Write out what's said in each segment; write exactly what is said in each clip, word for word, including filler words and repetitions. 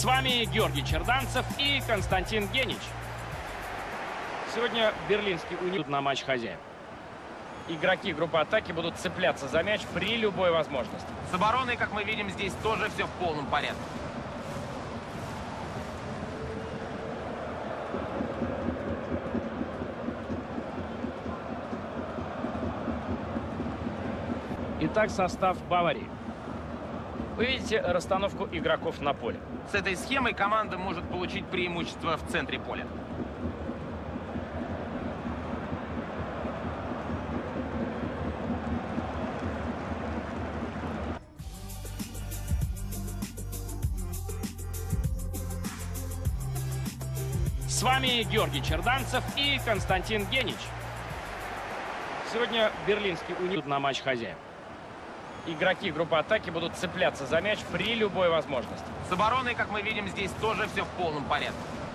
вами Георгий Черданцев и Константин Генич. Сегодня берлинский университет на матч хозяев. Игроки группы атаки будут цепляться за мяч при любой возможности. С обороной, как мы видим, здесь тоже все в полном порядке. Итак, состав Баварии. Вы видите расстановку игроков на поле. С этой схемой команда может получить преимущество в центре поля. С вами Георгий Черданцев и Константин Генич. Сегодня берлинский университет на матч хозяев. Игроки группы атаки будут цепляться за мяч при любой возможности. С обороной, как мы видим, здесь тоже все в полном порядке.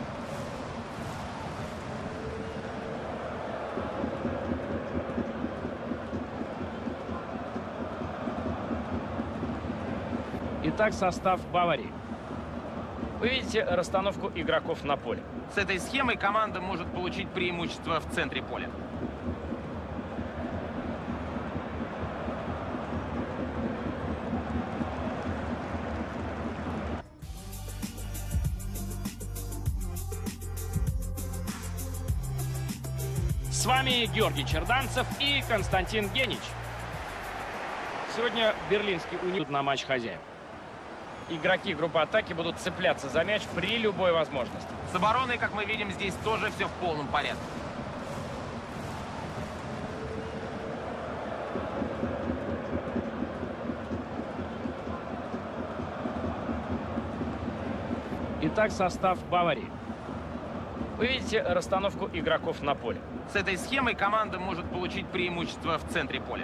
Итак, состав Баварии. Вы видите расстановку игроков на поле. С этой схемой команда может получить преимущество в центре поля. С вами Георгий Черданцев и Константин Генич. Сегодня берлинский университет на матч хозяев. Игроки группы атаки будут цепляться за мяч при любой возможности. С обороной, как мы видим, здесь тоже все в полном порядке. Итак, состав Баварии. Вы видите расстановку игроков на поле. С этой схемой команда может получить преимущество в центре поля.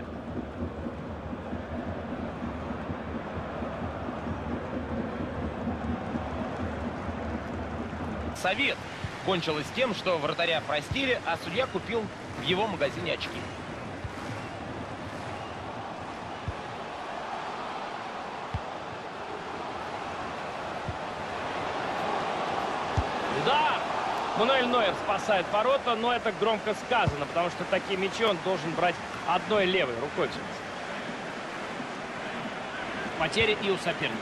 Совет кончилось тем, что вратаря простили, а судья купил в его магазине очки. Удар! Мануэль Нойер спасает ворота, но это громко сказано, потому что такие мячи он должен брать одной левой рукой. Потери и у соперника.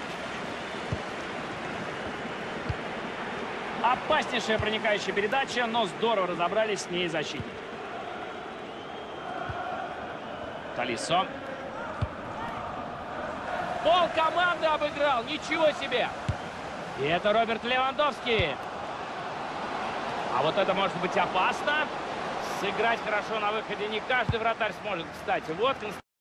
Опаснейшая проникающая передача, но здорово разобрались с ней защитники. Талисо. Пол команды обыграл, ничего себе! И это Роберт Левандовский. А вот это может быть опасно. Сыграть хорошо на выходе не каждый вратарь сможет. Кстати, вот